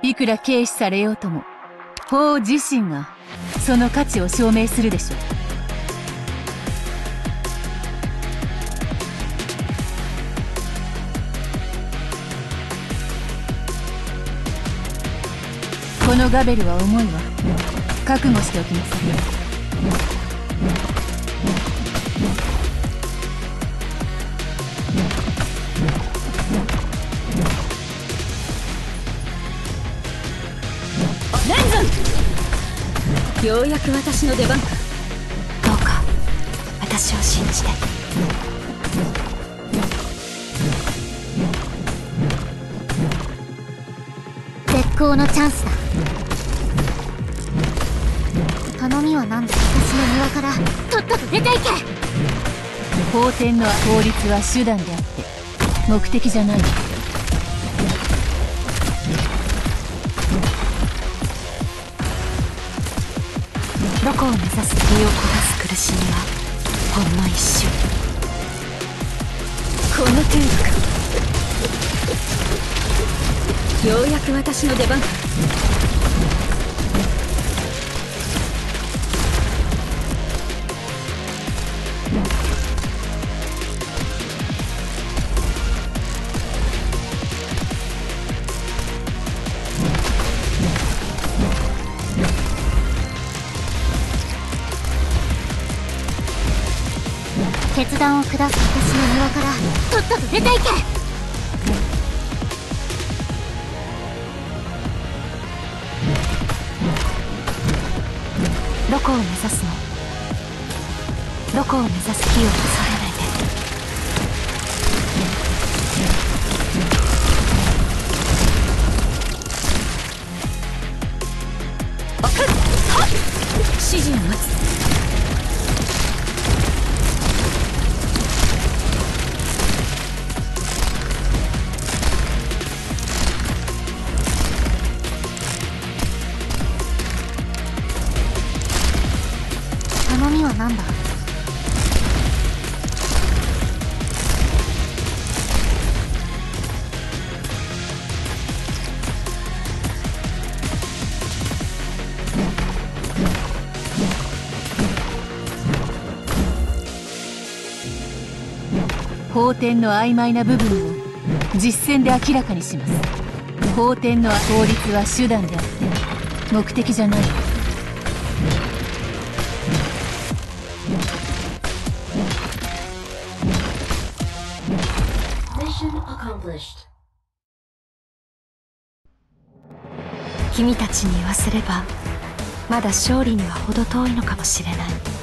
いくら軽視されようとも法自身がその価値を証明するでしょう。このガベルは重いわ。覚悟しておきなさい。レンズン、ようやく私の出番か。 どうか私を信じて。絶好のチャンスだ。頼みは何だ。私の庭からとっとと出ていけ。 法典の法律は手段であって目的じゃない。 どこを目指す身を焦がす苦しみはほんの一瞬。 この程度か。ようやく私の出番か。 決断を下す。私の庭からとっとと出ていけ。どこを目指すの。どこを目指す。火を恐れないで。 指示を待つ。 頼みは何だ。 法典の曖昧な部分を実践で明らかにします。法典の法律は手段であって目的じゃない。 君たちに言わせればまだ勝利には程遠いのかもしれない。